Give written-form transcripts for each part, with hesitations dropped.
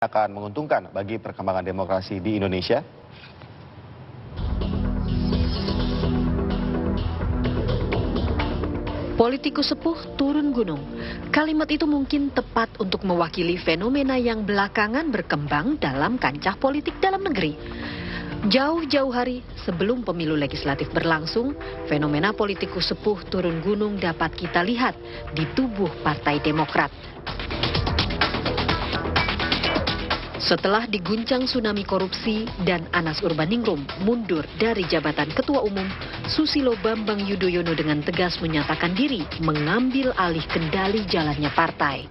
akan menguntungkan bagi perkembangan demokrasi di Indonesia? Politikus sepuh turun gunung. Kalimat itu mungkin tepat untuk mewakili fenomena yang belakangan berkembang dalam kancah politik dalam negeri. Jauh-jauh hari sebelum pemilu legislatif berlangsung, fenomena politikus sepuh turun gunung dapat kita lihat di tubuh Partai Demokrat. Setelah diguncang tsunami korupsi dan Anas Urbaningrum mundur dari jabatan Ketua Umum, Susilo Bambang Yudhoyono dengan tegas menyatakan diri mengambil alih kendali jalannya partai.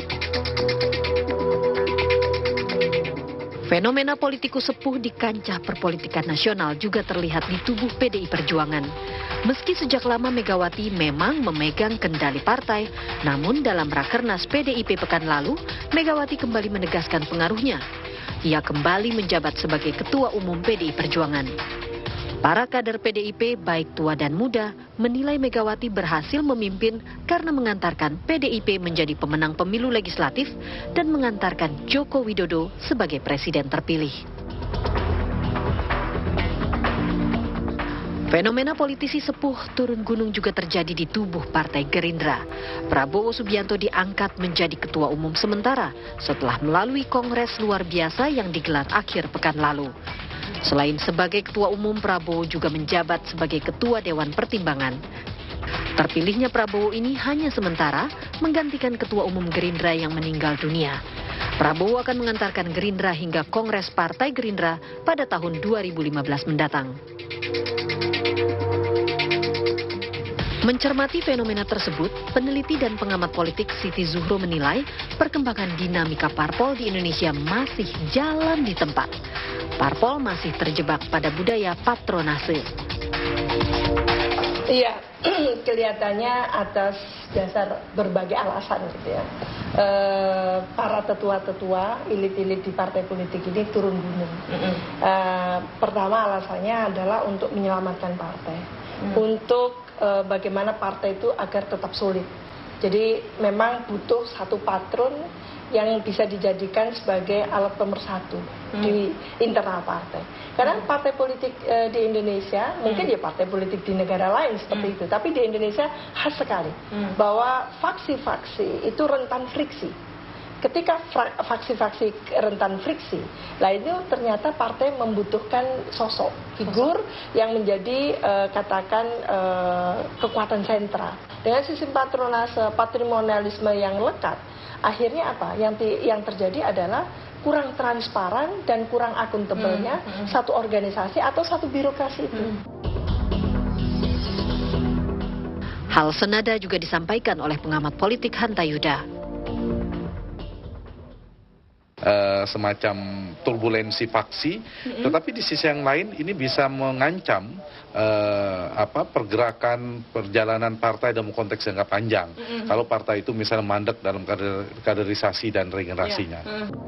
Fenomena politikus sepuh di kancah perpolitikan nasional juga terlihat di tubuh PDI Perjuangan. Meski sejak lama Megawati memang memegang kendali partai, namun dalam Rakernas PDIP pekan lalu, Megawati kembali menegaskan pengaruhnya. Ia kembali menjabat sebagai Ketua Umum PDI Perjuangan. Para kader PDIP, baik tua dan muda, menilai Megawati berhasil memimpin karena mengantarkan PDIP menjadi pemenang pemilu legislatif dan mengantarkan Joko Widodo sebagai presiden terpilih. Fenomena politisi sepuh turun gunung juga terjadi di tubuh Partai Gerindra. Prabowo Subianto diangkat menjadi Ketua Umum sementara setelah melalui kongres luar biasa yang digelar akhir pekan lalu. Selain sebagai Ketua Umum, Prabowo juga menjabat sebagai Ketua Dewan Pertimbangan. Terpilihnya Prabowo ini hanya sementara menggantikan Ketua Umum Gerindra yang meninggal dunia. Prabowo akan mengantarkan Gerindra hingga Kongres Partai Gerindra pada tahun 2015 mendatang. Mencermati fenomena tersebut, peneliti dan pengamat politik Siti Zuhro menilai perkembangan dinamika parpol di Indonesia masih jalan di tempat. Parpol masih terjebak pada budaya patronase. Iya, kelihatannya atas dasar berbagai alasan gitu ya. Para tetua-tetua, elit-elit di partai politik ini turun gunung. Pertama alasannya adalah untuk menyelamatkan partai. Untuk bagaimana partai itu agar tetap solid. Jadi memang butuh satu patron yang bisa dijadikan sebagai alat pemersatu di internal partai. Karena partai politik di Indonesia, mungkin ya partai politik di negara lain seperti itu, tapi di Indonesia khas sekali bahwa faksi-faksi itu rentan friksi. Ketika faksi-faksi rentan friksi, lah itu ternyata partai membutuhkan sosok, figur yang menjadi katakan kekuatan sentral. Dengan sistem patronase, patrimonialisme yang lekat, akhirnya apa? Yang terjadi adalah kurang transparan dan kurang akuntabelnya satu organisasi atau satu birokrasi itu. Hal senada juga disampaikan oleh pengamat politik Hanta Yuda. Semacam turbulensi faksi, tetapi di sisi yang lain ini bisa mengancam pergerakan perjalanan partai dalam konteks jangka panjang. Kalau partai itu misalnya mandek dalam kaderisasi dan regenerasinya.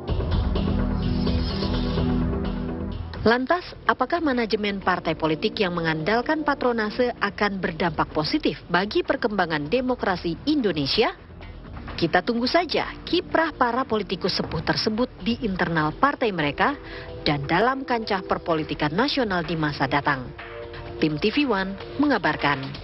Lantas, apakah manajemen partai politik yang mengandalkan patronase akan berdampak positif bagi perkembangan demokrasi Indonesia? Kita tunggu saja kiprah para politikus sepuh tersebut di internal partai mereka dan dalam kancah perpolitikan nasional di masa datang. Tim TV One mengabarkan.